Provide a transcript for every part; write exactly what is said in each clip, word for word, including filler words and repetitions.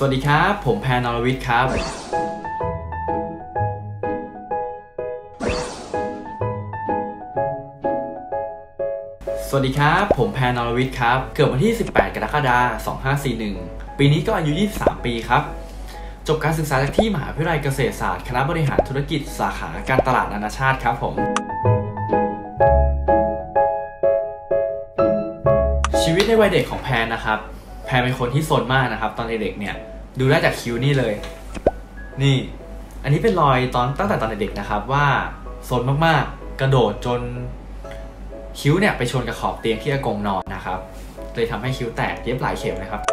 วัสดีครับผมแพร นรวิทย์ครับสวัสดีครับผมแพร นรวิทย์ครับเกิดวันที่สิบแปดกรกฎาคมสองพันห้าร้อยสี่สิบเอ็ดปีนี้ก็อายุยี่สิบสามปีครับจบการศึกษาจากที่มหาวิทยาลัยเกษตรศาสตร์คณะบริหารธุรกิจสาขาการตลาดนานาชาติครับผมชีวิตในวัยเด็กของแพรนะครับแพรเป็นคนที่ซนมากนะครับตอนเด็กๆเนี่ยดูได้จากคิ้วนี่เลยนี่อันนี้เป็นรอยตอนตั้งแต่ตอนเด็กๆนะครับว่าซนมากๆกระโดดจนคิ้วเนี่ยไปชนกับขอบเตียงที่อากงนอนนะครับเลยทำให้คิ้วแตกเย็บหลายเข็มนะครับ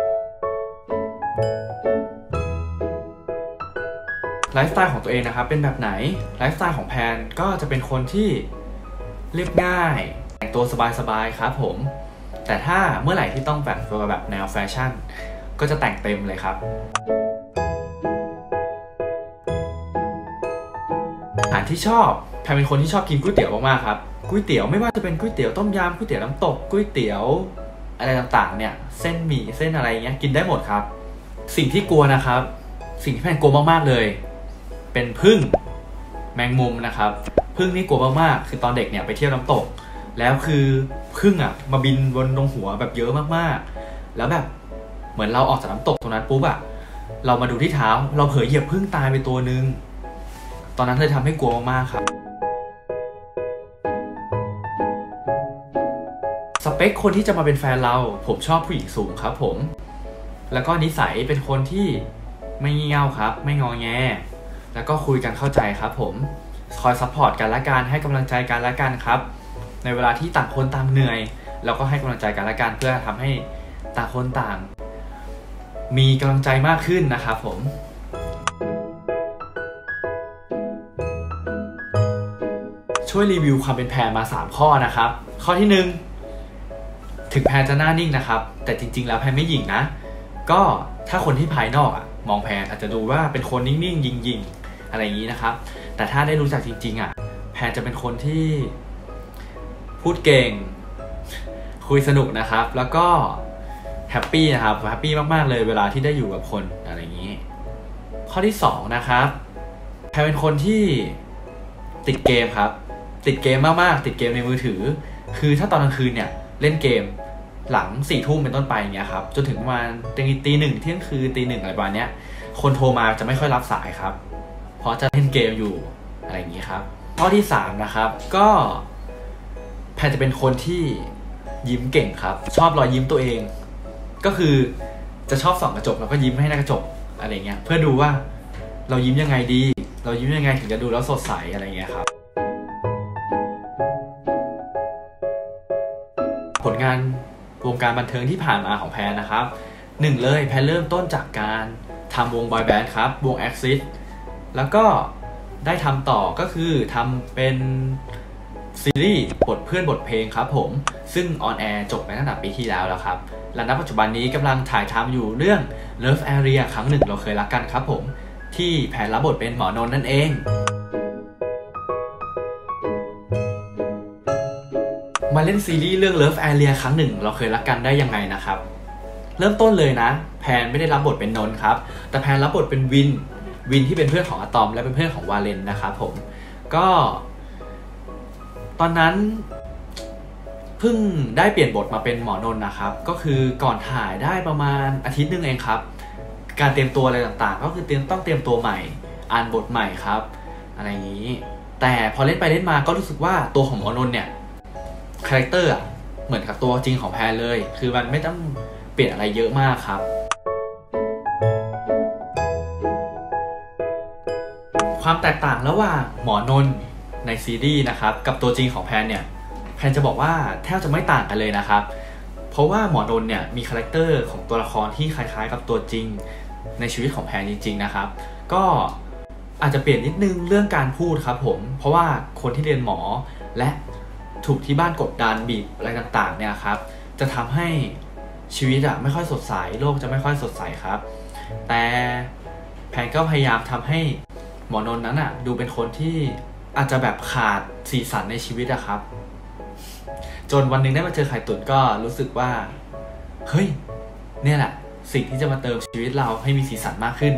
ไลฟ์สไตล์ของตัวเองนะครับเป็นแบบไหนไลฟ์สไตล์ของแพนก็จะเป็นคนที่เรียบง่ายแต่งตัวสบายๆครับผมแต่ถ้าเมื่อไหร่ที่ต้องแต่งตัวแบบแนวแฟชั่นก็จะแต่งเต็มเลยครับอาหารที่ชอบแพนเป็นคนที่ชอบกินก๋วยเตี๋ยวมากๆครับก๋วยเตี๋ยวไม่ว่าจะเป็นก๋วยเตี๋ยวต้มยำก๋วยเตี๋ยวน้ำตกก๋วยเตี๋ยวอะไรต่างๆเนี่ยเส้นหมี่เส้นอะไรเงี้ยกินได้หมดครับสิ่งที่กลัวนะครับสิ่งที่แพนกลัวมากๆเลยเป็นผึ้งแมงมุมนะครับผึ้งนี่กลัวมากๆคือตอนเด็กเนี่ยไปเที่ยวน้ำตกแล้วคือผึ้งอ่ะมาบินบนตรงหัวแบบเยอะมากๆแล้วแบบเหมือนเราออกจากน้ำตกตรงนั้นปุ๊บอ่ะเรามาดูที่เท้าเราเผลอเหยียบผึ้งตายไปตัวนึงตอนนั้นเลยทำให้กลัวมากๆครับสเปคคนที่จะมาเป็นแฟนเราผมชอบผู้หญิงสูงครับผมแล้วก็นิสัยเป็นคนที่ไม่งี่เง่าครับไม่งอแงแล้วก็คุยกันเข้าใจครับผมคอยซัพพอร์ตกันและกันให้กำลังใจกันและกันครับในเวลาที่ต่างคนต่างเหนื่อยเราก็ให้กำลังใจกันและกันเพื่อทำให้ต่างคนต่างมีกำลังใจมากขึ้นนะครับผมช่วยรีวิวความเป็นแพรมาสามข้อนะครับข้อที่หนึ่งถึงแพรจะหน้านิ่งนะครับแต่จริงๆแล้วแพรไม่หยิ่งนะก็ถ้าคนที่ภายนอกอะมองแพรอาจจะดูว่าเป็นคนนิ่งๆยิงๆอะไรอย่างนี้นะครับแต่ถ้าได้รู้จักจริงๆอะแพรจะเป็นคนที่พูดเก่งคุยสนุกนะครับแล้วก็แฮปปี้นะครับแฮปปี้มากๆเลยเวลาที่ได้อยู่กับคนอะไรอย่างนี้ข้อที่สองนะครับแพรเป็นคนที่ติดเกมครับติดเกมมากๆติดเกมในมือถือคือถ้าตอนกลางคืนเนี่ยเล่นเกมหลังสี่ทุ่มเป็นต้นไปอย่างเงี้ยครับจนถึงประมาณตีหนึ่งเที่ยงคืนตีหนึ่งอะไรประมาณเนี้ยคนโทรมาจะไม่ค่อยรับสายครับเพราะจะเล่นเกมอยู่อะไรอย่างนี้ครับข้อที่สามนะครับก็แพรจะเป็นคนที่ยิ้มเก่งครับชอบรอยยิ้มตัวเองก็คือจะชอบส่องกระจกแล้วก็ยิ้มให้หน้ากระจกอะไรเงี้ยเพื่อดูว่าเรายิ้มยังไงดีเรายิ้มยังไงถึงจะดูแล้วสดใสอะไรเงี้ยครับผลงานวงการบันเทิงที่ผ่านมาของแพรนะครับหนึ่งเลยแพรเริ่มต้นจากการทำวงบอยแบนด์ครับวง Axis แล้วก็ได้ทำต่อก็คือทำเป็นซีรีส์บทเพื่อนบทเพลงครับผมซึ่งออนแอร์จบไปตั้งแต่ปีที่แล้วแล้วครับและณปัจจุบันนี้กำลังถ่ายทำอยู่เรื่อง Love Area ครั้งหนึ่งเราเคยรักกันครับผมที่แพรรับบทเป็นหมอนนท์นั่นเองมาเล่นซีรีส์เรื่อง Love Area ครั้งหนึ่งเราเคยรักกันได้ยังไงนะครับเริ่มต้นเลยนะแพรไม่ได้รับบทเป็นนนท์ครับแต่แพรรับบทเป็นวินวินที่เป็นเพื่อนของอะตอมและเป็นเพื่อนของวาเลนนะครับผมก็ตอนนั้นเพิ่งได้เปลี่ยนบทมาเป็นหมอนนท์นะครับก็คือก่อนถ่ายได้ประมาณอาทิตย์นึงเองครับการเตรียมตัวอะไรต่างๆก็คือเตรียมต้องเตรียมตัวใหม่อ่านบทใหม่ครับอะไรอย่างนี้แต่พอเล่นไปเล่นมาก็รู้สึกว่าตัวของหมอนนท์เนี่ยคาแรคเตอร์เหมือนกับตัวจริงของแพรเลยคือมันไม่ต้องเปลี่ยนอะไรเยอะมากครับความแตกต่างระหว่างหมอนนท์ในซีรีส์นะครับกับตัวจริงของแพรเนี่ยแพรจะบอกว่าแทบจะไม่ต่างกันเลยนะครับเพราะว่าหมอนนท์เนี่ยมีคาแรคเตอร์ของตัวละครที่คล้ายๆกับตัวจริงในชีวิตของแพรจริงๆนะครับก็อาจจะเปลี่ยนนิดนึงเรื่องการพูดครับผมเพราะว่าคนที่เรียนหมอและถูกที่บ้านกดดันบีบอะไรต่างๆเนี่ยครับจะทำให้ชีวิตอะไม่ค่อยสดใสโลกจะไม่ค่อยสดใสครับแต่แพรก็พยายามทำให้หมอนนท์นั้นอะดูเป็นคนที่อาจจะแบบขาดสีสันในชีวิตอะครับจนวันหนึ่งได้มาเจอไข่ตุ๋นก็รู้สึกว่าเฮ้ยเนี่ยแหละสิ่งที่จะมาเติมชีวิตเราให้มีสีสันมากขึ้น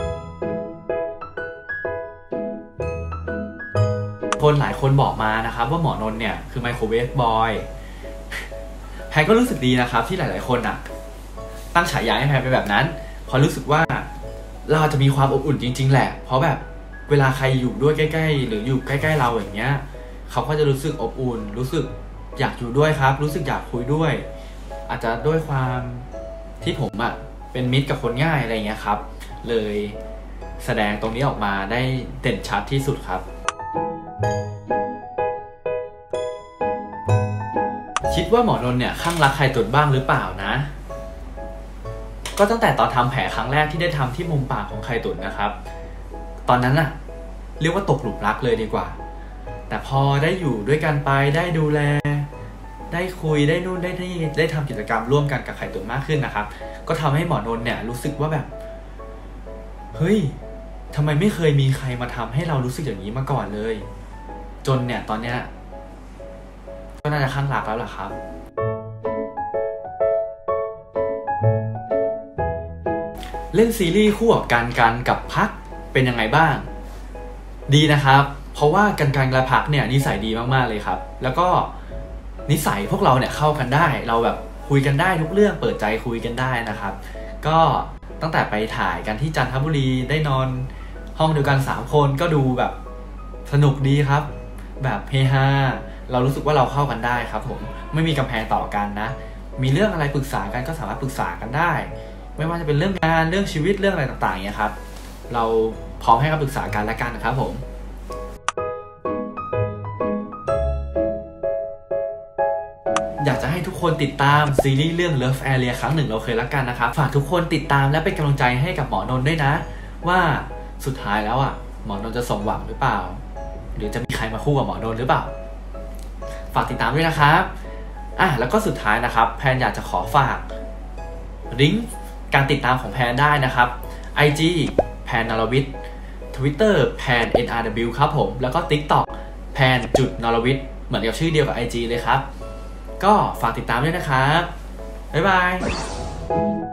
คนหลายคนบอกมานะครับว่าหมอนนท์เนี่ยคือไมโครเวฟบอยแพนก็รู้สึกดีนะครับที่หลายๆคนอ่ะตั้งฉายาให้แพนไปแบบนั้นเพราะรู้สึกว่าเราจะมีความอบอุ่นจริงๆแหละเพราะแบบเวลาใครอยู่ด้วยใกล้ๆหรืออยู่ใกล้ๆเราอย่างเงี้ยเขาก็จะรู้สึกอบอุ่นรู้สึกอยากอยู่ด้วยครับรู้สึกอยากคุยด้วยอาจจะด้วยความที่ผมอ่ะเป็นมิตรกับคนง่ายอะไรเงี้ยครับเลยแสดงตรงนี้ออกมาได้เด่นชัดที่สุดครับคิดว่าหมอนนท์เนี่ยข้างรักใครตุนบ้างหรือเปล่านะก็ตั้งแต่ตอนทำแผลครั้งแรกที่ได้ทำที่มุมปากของไข่ตุ๋นนะครับตอนนั้นน่ะเรียกว่าตกหลุมรักเลยดีกว่าแต่พอได้อยู่ด้วยกันไปได้ดูแลได้คุยได้นู่นได้นี่ได้ทำกิจกรรมร่วมกันกับไข่ตุ๋นมากขึ้นนะครับก็ทำให้หมอนนท์เนี่ยรู้สึกว่าแบบเฮ้ยทำไมไม่เคยมีใครมาทำให้เรารู้สึกอย่างนี้มาก่อนเลยจนเนี่ยตอนเนี้ยก็น่าจะข้างรักแล้วล่ะครับเล่นซีรีส์คู่กับกันกันกับพักเป็นยังไงบ้างดีนะครับเพราะว่ากันกันและพักเนี่ยนิสัยดีมากๆเลยครับแล้วก็นิสัยพวกเราเนี่ยเข้ากันได้เราแบบคุยกันได้ทุกเรื่องเปิดใจคุยกันได้นะครับก็ตั้งแต่ไปถ่ายกันที่จันทบุรีได้นอนห้องเดียวกันสามคนก็ดูแบบสนุกดีครับแบบเฮฮาเรารู้สึกว่าเราเข้ากันได้ครับผมไม่มีกำแพงต่อกันนะมีเรื่องอะไรปรึกษากันก็สามารถปรึกษากันได้ไม่ว่าจะเป็นเรื่องงานเรื่องชีวิตเรื่องอะไรต่างๆเนี่ยครับเราพร้อมให้คำปรึกษากันและกันนะครับผมอยากจะให้ทุกคนติดตามซีรีส์เรื่อง Love Area ครั้งหนึ่งเราเคยรักกันนะครับฝากทุกคนติดตามและเป็นกำลังใจให้กับหมอนนท์ด้วยนะว่าสุดท้ายแล้วอ่ะหมอนนท์จะสมหวังหรือเปล่าหรือจะมีใครมาคู่กับหมอนนท์หรือเปล่าฝากติดตามด้วยนะครับอ่ะแล้วก็สุดท้ายนะครับแพนอยากจะขอฝากลิงก์การติดตามของแพนได้นะครับ ไอ จี แพนนรวิทย์ Twitter แพน เอ็น อาร์ ดับเบิลยู ครับผมแล้วก็ TikTok แพนจุดนรวิทย์เหมือนกับชื่อเดียวกับ ไอ จี เลยครับก็ฝากติดตามด้วยนะครับบ๊ายบาย